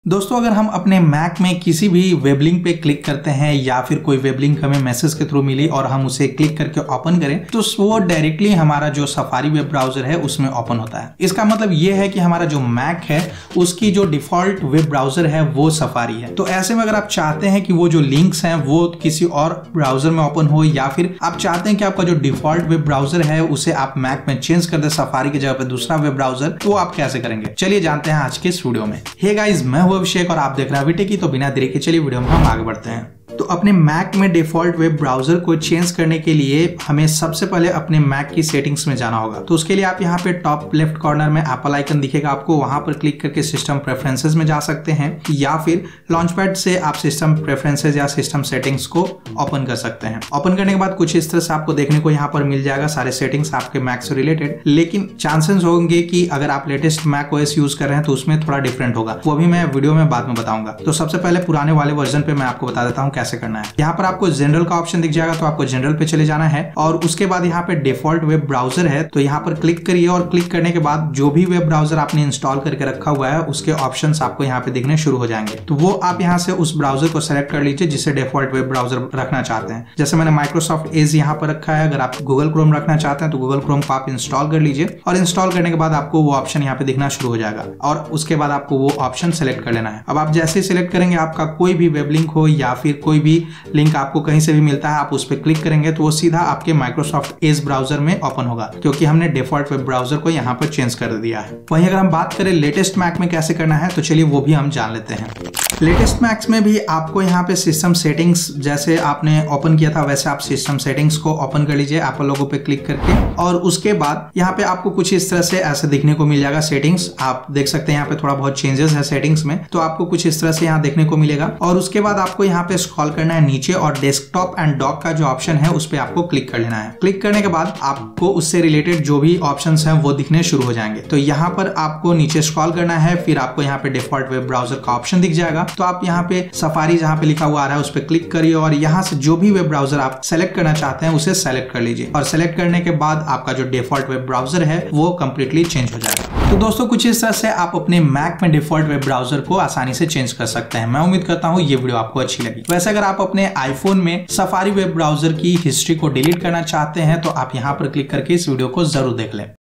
दोस्तों अगर हम अपने मैक में किसी भी वेब लिंक पे क्लिक करते हैं या फिर कोई वेब लिंक हमें मैसेज के थ्रू मिली और हम उसे क्लिक करके ओपन करें तो वो डायरेक्टली हमारा जो सफारी वेब ब्राउजर है उसमें ओपन होता है। इसका मतलब ये है कि हमारा जो मैक है उसकी जो डिफॉल्ट वेब ब्राउजर है वो सफारी है। तो ऐसे में अगर आप चाहते हैं कि वो जो लिंक्स हैं वो किसी और ब्राउजर में ओपन हो या फिर आप चाहते हैं कि आपका जो डिफॉल्ट वेब ब्राउजर है उसे आप मैक में चेंज कर दे सफारी की जगह पे दूसरा वेब ब्राउजर, तो आप कैसे करेंगे चलिए जानते हैं आज के इस वीडियो में। हे गाइस, मैं हूं अभिषेक और आप देख रहे हैं वीटेकी। तो बिना देरी के चलिए वीडियो में हम आगे बढ़ते हैं। तो अपने मैक में डिफॉल्ट वेब ब्राउजर को चेंज करने के लिए हमें सबसे पहले अपने मैक की सेटिंग्स में जाना होगा। तो उसके लिए आप यहाँ पे टॉप लेफ्ट कॉर्नर में एप्पल आइकन दिखेगा आपको, वहां पर क्लिक करके सिस्टम प्रेफरेंसेस में जा सकते हैं या फिर लॉन्चपैड से आप सिस्टम प्रेफरेंसेस या सिस्टम सेटिंग्स को ओपन कर सकते हैं। ओपन करने के बाद कुछ इस तरह से आपको देखने को यहाँ पर मिल जाएगा सारे सेटिंग्स आपके मैक से रिलेटेड, लेकिन चांसेस होंगे कि अगर आप लेटेस्ट मैक ओएस यूज कर रहे हैं तो उसमें थोड़ा डिफरेंट होगा, वो भी मैं वीडियो में बाद में बताऊंगा। तो सबसे पहले पुराने वाले वर्जन पे मैं आपको बता देता हूँ कैसे करना है। यहाँ पर आपको जनरल का ऑप्शन दिख जाएगा, तो आपको जनरल पे चले जाना है और उसके बाद यहाँ पे डिफॉल्ट वेब ब्राउजर है तो यहाँ पर क्लिक करिए और क्लिक करने के बाद जो भी वेब ब्राउजर आपने इंस्टॉल करके रखा हुआ है उसके ऑप्शंस आपको यहाँ पे दिखने शुरू हो जाएंगे। तो वो आप यहाँ से उस ब्राउजर को सेलेक्ट कर लीजिए जिसे डिफॉल्ट वेब ब्राउजर रखना चाहते हैं। जैसे मैंने माइक्रोसॉफ्ट एज यहाँ पर रखा है, अगर आप गूगल क्रोम रखना चाहते हैं तो गूगल क्रोम को आप इंस्टॉल कर लीजिए और इंस्टॉल करने के बाद आपको वो ऑप्शन यहाँ पे दिखना शुरू हो जाएगा और उसके बाद आपको वो ऑप्शन सेलेक्ट कर लेना है। अब आप जैसे ही सिलेक्ट करेंगे आपका कोई भी वेब लिंक हो या फिर कोई भी लिंक आपको कहीं से भी मिलता है, आप उस पर क्लिक करेंगे तो वो सीधा आपके माइक्रोसॉफ्ट एज ब्राउजर में ओपन होगा क्योंकि हमने डिफॉल्ट वेब ब्राउजर को यहाँ पर चेंज कर दिया है। वहीं अगर हम बात करें लेटेस्ट मैक में कैसे करना है तो चलिए वो भी हम जान लेते हैं। लेटेस्ट मैक्स में भी आपको यहाँ पे सिस्टम सेटिंग्स जैसे आपने ओपन किया था वैसे आप सिस्टम सेटिंग्स को ओपन कर लीजिए एप्पल लोगो पे क्लिक करके और उसके बाद यहाँ पे आपको कुछ इस तरह से ऐसे देखने को मिल जाएगा सेटिंग्स। आप देख सकते हैं यहाँ पे थोड़ा बहुत चेंजेस है सेटिंग्स में, तो आपको कुछ इस तरह से यहाँ देखने को मिलेगा और उसके बाद आपको यहाँ पे स्क्रॉल करना है नीचे और डेस्कटॉप एंड डॉक का जो ऑप्शन है उस पर आपको क्लिक कर लेना है। क्लिक करने के बाद आपको उससे रिलेटेड जो भी ऑप्शंस हैं वो दिखने शुरू हो जाएंगे। तो यहाँ पर आपको नीचे स्क्रॉल करना है, फिर आपको यहाँ पे डिफॉल्ट वेब ब्राउजर का ऑप्शन दिख जाएगा। तो आप यहाँ पे सफारी जहाँ पे लिखा हुआ आ रहा है उस पर क्लिक करिए और यहाँ से जो भी वेब ब्राउजर आप सेलेक्ट करना चाहते हैं उसे सेलेक्ट कर लीजिए और सेलेक्ट करने के बाद आपका जो डिफॉल्ट वेब ब्राउजर है वो कंप्लीटली चेंज हो जाएगा। तो दोस्तों कुछ इस तरह से आप अपने मैक में डिफॉल्ट वेब ब्राउजर को आसानी से चेंज कर सकते हैं। मैं उम्मीद करता हूँ ये वीडियो आपको अच्छी लगी। वैसे अगर आप अपने आईफोन में सफारी वेब ब्राउजर की हिस्ट्री को डिलीट करना चाहते हैं तो आप यहाँ पर क्लिक करके इस वीडियो को जरूर देख लें।